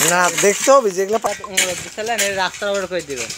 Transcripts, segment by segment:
না দেখতে হবে যেগুলো রাস্তার ওপর করে দিবে।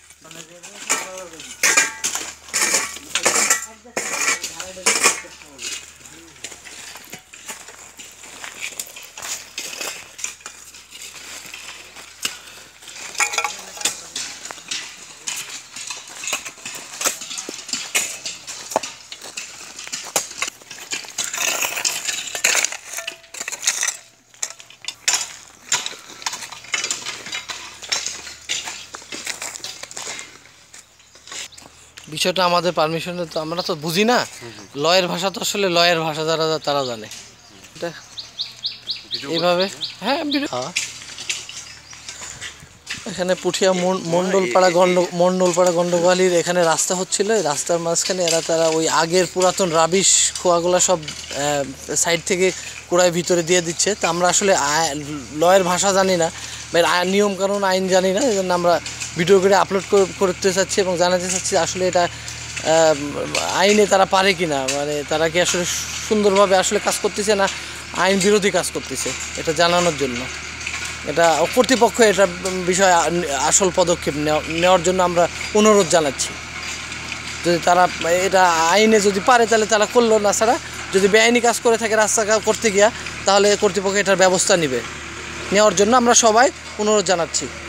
বিষয়টা আমাদের পারমিশনে তো আমরা তো বুঝি না, লয়ের ভাষা তো আসলে লয়ের ভাষা যারা তারা জানে এটা এইভাবে। হ্যাঁ এখানে পুঠিয়া মণ্ডলপাড়া গন্ডগোয়ালির এখানে রাস্তা হচ্ছিল, রাস্তার মাঝখানে তারা ওই আগের পুরাতন রাবিশ খোয়াগুলো সব সাইড থেকে কুড়ায় ভিতরে দিয়ে দিচ্ছে। তো আমরা আসলে লয়ের ভাষা জানি না, নিয়মকানুন আইন জানি না, এই জন্য আমরা ভিডিও করে আপলোড করতে চাচ্ছি এবং জানাতে চাচ্ছি আসলে এটা আইনে তারা পারে কি না, মানে তারা কি আসলে সুন্দরভাবে আসলে কাজ করতেছে না আইন বিরোধী কাজ করতেছে, এটা জানানোর জন্য। এটা কর্তৃপক্ষ এটা বিষয়ে আসল পদক্ষেপ নেওয়ার জন্য আমরা অনুরোধ জানাচ্ছি। যদি তারা এটা আইনে যদি পারে তাহলে তারা করলো, না ছাড়া যদি বেআইনি কাজ করে থাকে রাস্তা করতে গিয়া, তাহলে কর্তৃপক্ষ এটার ব্যবস্থা নেওয়ার জন্য আমরা সবাই অনুরোধ জানাচ্ছি।